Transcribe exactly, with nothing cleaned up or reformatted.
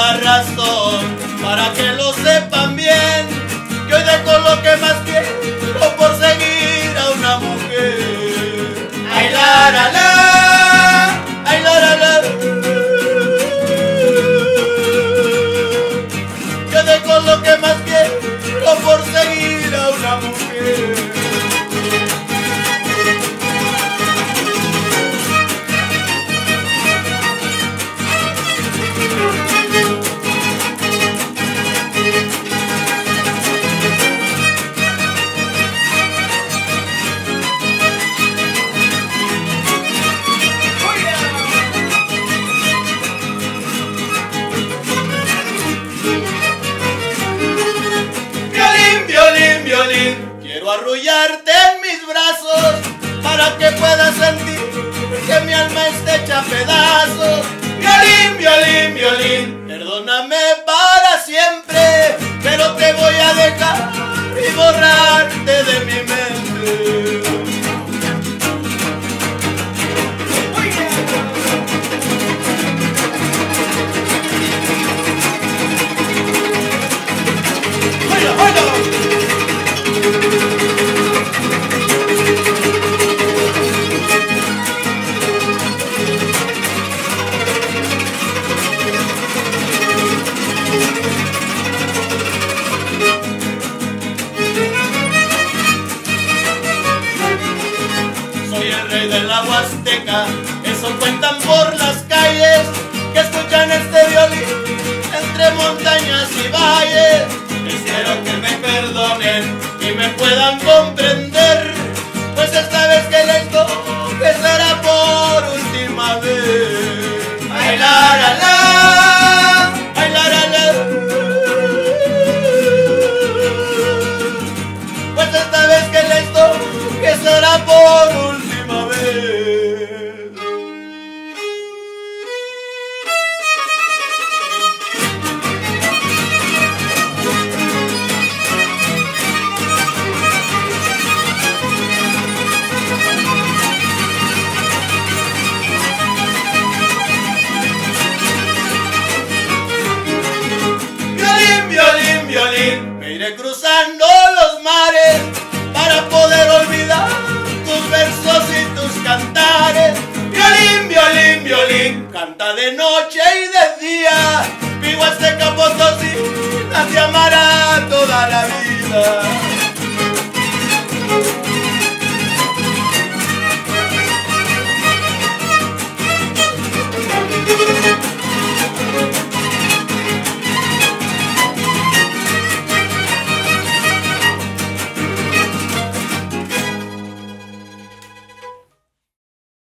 la razón para que lo sepan bien, que hoy dejo lo que más quiero por seguir a una mujer. Ay, la, la, la, ay, la, la, la. Yo dejo lo que más quiero por seguir a una mujer. Quiero arrullarte en mis brazos para que puedas sentir que mi alma está hecha a pedazos. Violín, violín, violín, perdóname para siempre, pero te voy a dejar y borrarte de mi mente. ¡Oiga, oiga! Soy el rey de la Huasteca, eso cuentan por las calles, que escuchan este violín entre montañas y valles. Espero que me perdonen y me puedan comprender, pues esta vez que les toque será por última vez. Ay, la, la, la, ay, la, la, la. Pues esta vez que les toque será por última vez. Me iré cruzando los mares para poder olvidar tus versos y tus cantares. Violín, violín, violín, canta de noche y de día. Mi Huasteca por dos